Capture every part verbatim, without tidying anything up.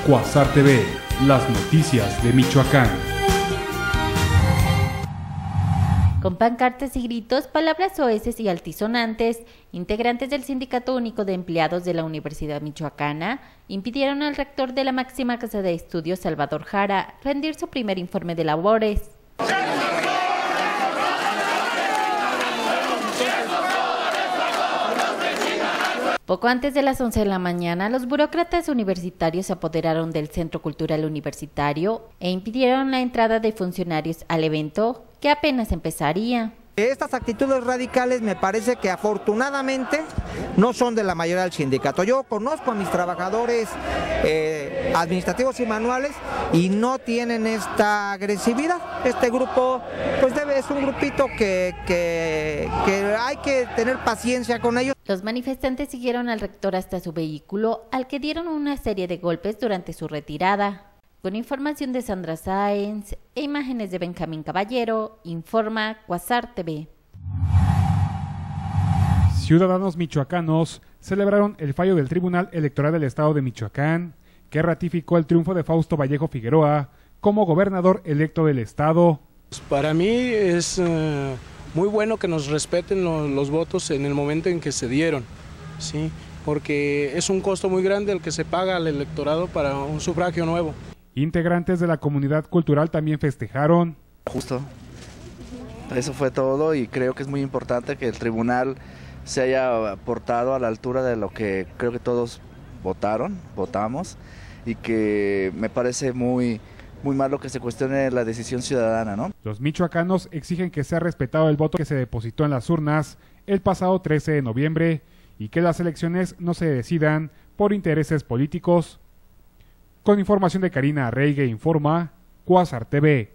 Cuasar T V, las noticias de Michoacán. Con pancartas y gritos, palabras soeces y altisonantes, integrantes del Sindicato Único de Empleados de la Universidad Michoacana impidieron al rector de la máxima casa de estudios, Salvador Jara, rendir su primer informe de labores. Poco antes de las once de la mañana, los burócratas universitarios se apoderaron del Centro Cultural Universitario e impidieron la entrada de funcionarios al evento, que apenas empezaría. Estas actitudes radicales me parece que afortunadamente no son de la mayoría del sindicato. Yo conozco a mis trabajadores eh, administrativos y manuales y no tienen esta agresividad. Este grupo pues debe, es un grupito que, que, que hay que tener paciencia con ellos. Los manifestantes siguieron al rector hasta su vehículo, al que dieron una serie de golpes durante su retirada. Con información de Sandra Sáenz e imágenes de Benjamín Caballero, informa Cuasar T V. Ciudadanos michoacanos celebraron el fallo del Tribunal Electoral del Estado de Michoacán, que ratificó el triunfo de Fausto Vallejo Figueroa como gobernador electo del estado. Para mí es uh, muy bueno que nos respeten lo, los votos en el momento en que se dieron, ¿sí? Porque es un costo muy grande el que se paga al electorado para un sufragio nuevo. Integrantes de la comunidad cultural también festejaron. Justo, eso fue todo y creo que es muy importante que el tribunal se haya portado a la altura de lo que creo que todos votaron, votamos y que me parece muy, muy malo que se cuestione la decisión ciudadana, ¿no? Los michoacanos exigen que sea respetado el voto que se depositó en las urnas el pasado trece de noviembre y que las elecciones no se decidan por intereses políticos. Con información de Karina Arreigue, informa Cuasar T V.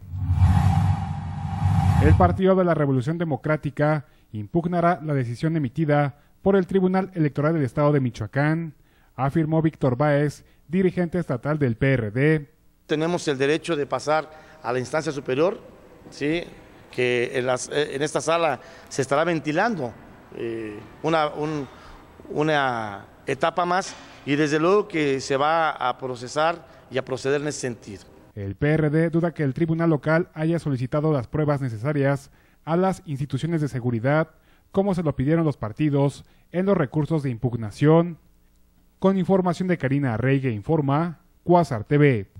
El Partido de la Revolución Democrática impugnará la decisión emitida por el Tribunal Electoral del Estado de Michoacán, afirmó Víctor Báez, dirigente estatal del P R D. Tenemos el derecho de pasar a la instancia superior, ¿sí? Que en, las, en esta sala se estará ventilando eh, una, un, una etapa más. Y desde luego que se va a procesar y a proceder en ese sentido. El P R D duda que el tribunal local haya solicitado las pruebas necesarias a las instituciones de seguridad, como se lo pidieron los partidos en los recursos de impugnación. Con información de Karina Arreigue, informa Cuasar T V.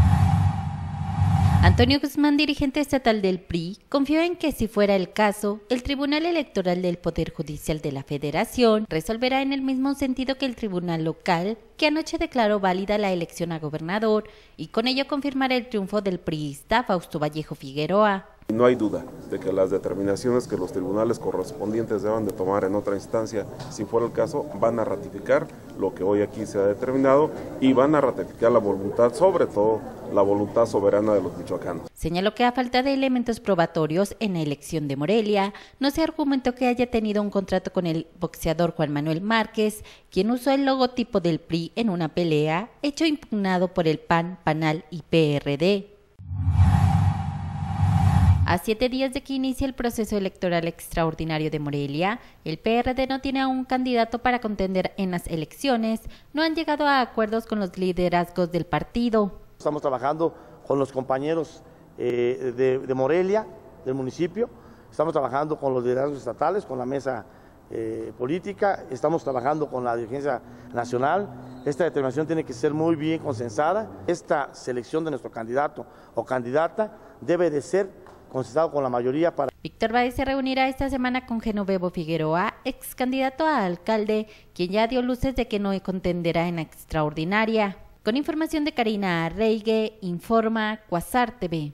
Antonio Guzmán, dirigente estatal del P R I, confió en que si fuera el caso, el Tribunal Electoral del Poder Judicial de la Federación resolverá en el mismo sentido que el Tribunal Local, que anoche declaró válida la elección a gobernador y con ello confirmará el triunfo del priista Fausto Vallejo Figueroa. No hay duda de que las determinaciones que los tribunales correspondientes deban de tomar en otra instancia, si fuera el caso, van a ratificar lo que hoy aquí se ha determinado y van a ratificar la voluntad, sobre todo la voluntad soberana de los michoacanos. Señaló que a falta de elementos probatorios en la elección de Morelia, no se argumentó que haya tenido un contrato con el boxeador Juan Manuel Márquez, quien usó el logotipo del P R I en una pelea, hecho impugnado por el P A N, PANAL y P R D. A siete días de que inicie el proceso electoral extraordinario de Morelia, el P R D no tiene a un candidato para contender en las elecciones, no han llegado a acuerdos con los liderazgos del partido. Estamos trabajando con los compañeros eh, de, de Morelia, del municipio, estamos trabajando con los liderazgos estatales, con la mesa eh, política, estamos trabajando con la dirigencia nacional. Esta determinación tiene que ser muy bien consensada. Esta selección de nuestro candidato o candidata debe de ser consensado con la mayoría para... Víctor Báez se reunirá esta semana con Genovevo Figueroa, ex candidato a alcalde, quien ya dio luces de que no contenderá en la extraordinaria. Con información de Karina Arreigue, informa Cuasar T V.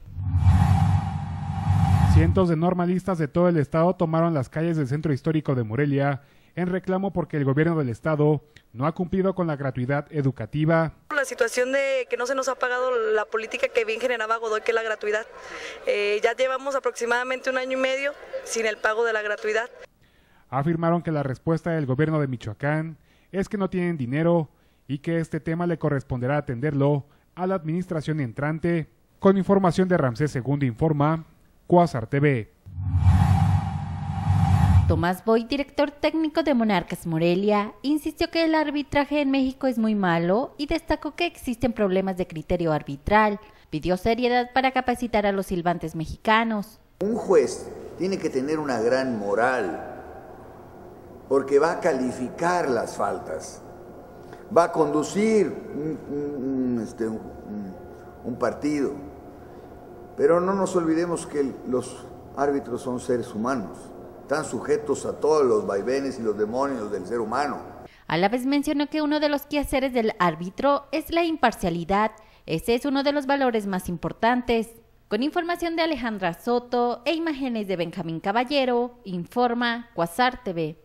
Cientos de normalistas de todo el estado tomaron las calles del centro histórico de Morelia en reclamo porque el gobierno del estado no ha cumplido con la gratuidad educativa. La situación de que no se nos ha pagado la política que bien generaba Godoy, que es la gratuidad. Eh, ya llevamos aproximadamente un año y medio sin el pago de la gratuidad. Afirmaron que la respuesta del gobierno de Michoacán es que no tienen dinero y que este tema le corresponderá atenderlo a la administración entrante. Con información de Ramsés segundo, informa Cuasar T V. Tomás Boy, director técnico de Monarcas Morelia, insistió que el arbitraje en México es muy malo y destacó que existen problemas de criterio arbitral. Pidió seriedad para capacitar a los silbantes mexicanos. Un juez tiene que tener una gran moral porque va a calificar las faltas, va a conducir un, un, este, un, un partido. Pero no nos olvidemos que los árbitros son seres humanos, están sujetos a todos los vaivenes y los demonios del ser humano. A la vez mencionó que uno de los quehaceres del árbitro es la imparcialidad. Ese es uno de los valores más importantes. Con información de Alejandra Soto e imágenes de Benjamín Caballero, informa Quasar T V.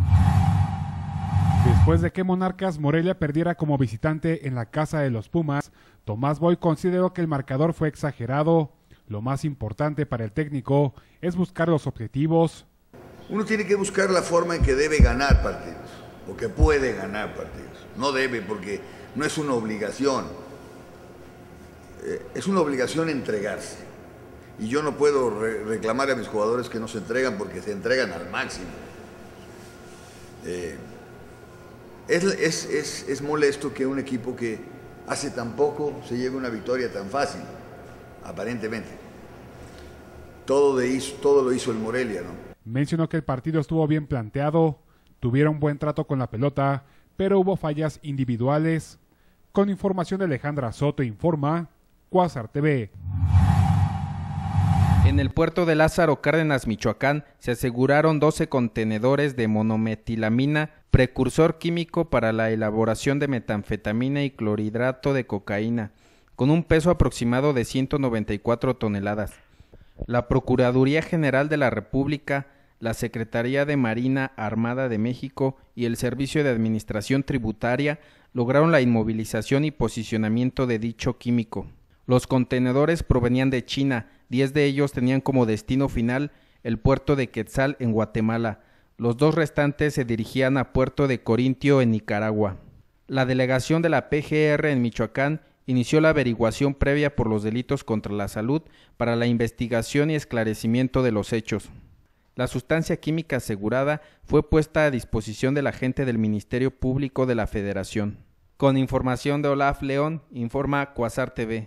Después de que Monarcas Morelia perdiera como visitante en la casa de los Pumas, Tomás Boy consideró que el marcador fue exagerado. Lo más importante para el técnico es buscar los objetivos. Uno tiene que buscar la forma en que debe ganar partidos, o que puede ganar partidos. No debe, porque no es una obligación. Eh, es una obligación entregarse. Y yo no puedo re reclamar a mis jugadores que no se entregan porque se entregan al máximo. Eh, es, es, es, es molesto que un equipo que hace tan poco se lleve una victoria tan fácil, aparentemente. Todo, de hizo, todo lo hizo el Morelia, ¿no? Mencionó que el partido estuvo bien planteado, tuvieron buen trato con la pelota, pero hubo fallas individuales. Con información de Alejandra Soto, informa Quasar T V. En el puerto de Lázaro Cárdenas, Michoacán, se aseguraron doce contenedores de monometilamina, precursor químico para la elaboración de metanfetamina y clorhidrato de cocaína, con un peso aproximado de ciento noventa y cuatro toneladas. La Procuraduría General de la República, la Secretaría de Marina Armada de México y el Servicio de Administración Tributaria lograron la inmovilización y posicionamiento de dicho químico. Los contenedores provenían de China, diez de ellos tenían como destino final el puerto de Quetzal en Guatemala. Los dos restantes se dirigían a Puerto de Corintio en Nicaragua. La delegación de la P G R en Michoacán inició la averiguación previa por los delitos contra la salud para la investigación y esclarecimiento de los hechos. La sustancia química asegurada fue puesta a disposición del agente del Ministerio Público de la Federación. Con información de Olaf León, informa Quasar T V.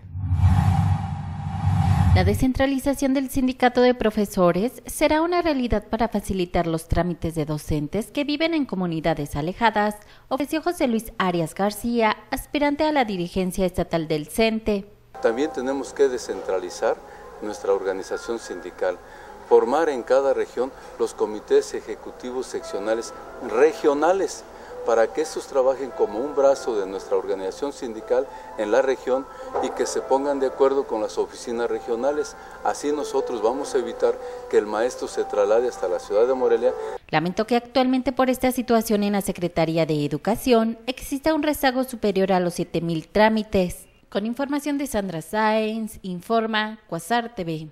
La descentralización del sindicato de profesores será una realidad para facilitar los trámites de docentes que viven en comunidades alejadas, ofreció José Luis Arias García, aspirante a la dirigencia estatal del CENTE. También tenemos que descentralizar nuestra organización sindical, formar en cada región los comités ejecutivos seccionales regionales, para que estos trabajen como un brazo de nuestra organización sindical en la región y que se pongan de acuerdo con las oficinas regionales. Así nosotros vamos a evitar que el maestro se traslade hasta la ciudad de Morelia. Lamentó que actualmente por esta situación en la Secretaría de Educación exista un rezago superior a los siete mil trámites. Con información de Sandra Sáenz, informa Quasar T V.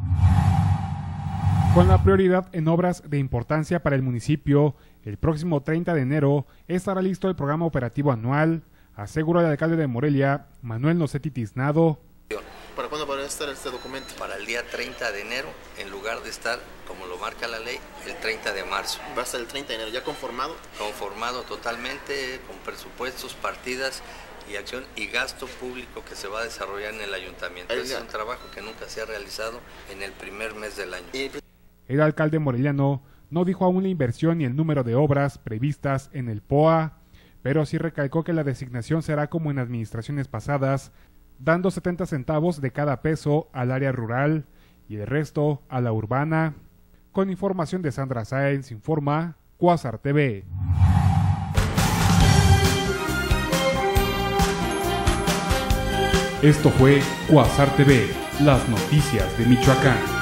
Con la prioridad en obras de importancia para el municipio, el próximo treinta de enero estará listo el programa operativo anual, aseguró el alcalde de Morelia, Manuel Nocetti Tiznado. ¿Para cuándo va a estar este documento? Para el día treinta de enero, en lugar de estar, como lo marca la ley, el treinta de marzo. ¿Va a estar el treinta de enero ya conformado? Conformado totalmente, con presupuestos, partidas y acción y gasto público que se va a desarrollar en el ayuntamiento. Es un trabajo que nunca se ha realizado en el primer mes del año. El alcalde moreliano no dijo aún la inversión ni el número de obras previstas en el P O A, pero sí recalcó que la designación será como en administraciones pasadas, dando setenta centavos de cada peso al área rural y el resto a la urbana. Con información de Sandra Sáenz, informa Quasar T V. Esto fue Quasar T V, las noticias de Michoacán.